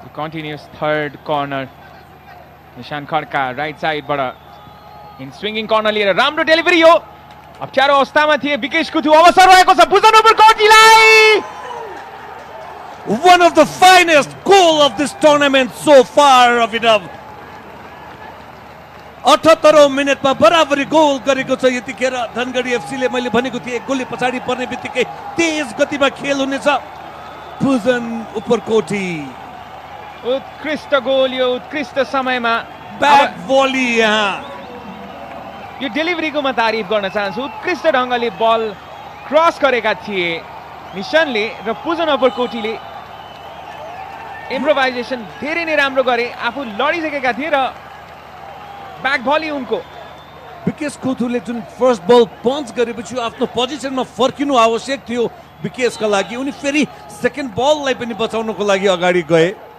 Continuous third corner. Nishan Khadka right साइडबाट in swinging corner लिएर राम्रो डेलिभरी हो. अप्ठ्यारो अवस्थामा थिए विकेश कुथु. अवसर रहेको छ भुजन ओभर कोटीलाई. One of the finest goal of this tournament so far, Abhinav. 78औं मिनेटमा बराबरी गोल गरेको छ. यतिखेर धनगढी एफसीले मैले भनेको थिएँ एक गोलले पछाडि पर्ने बित्तिकै तेज गतिमा खेल हुनेछ. भुजन उपरकोटी उत्कृष्ट गोल यो उत्कृष्ट समयमा. ब्याक भोली यहाँ यो डेलिभरीको म तारिफ गर्न चाहन्छु. उत्कृष्ट ढङ्गले बल क्रस गरेका थिए निशानले र भुजन उपरकोटीले इम्प्रोभाइजेसन धेरै नै राम्रो गरे. आफू लडिसकेका थिए र ब्याक भली उनको. विकेश कुथुले जुन फर्स्ट बल पञ्च गरेपछि आफ्नो पोजिसनमा फर्किनु आवश्यक थियो विकेशका लागि. उनी फेरि सेकेन्ड बललाई पनि बचाउनको लागि अगाडि गए.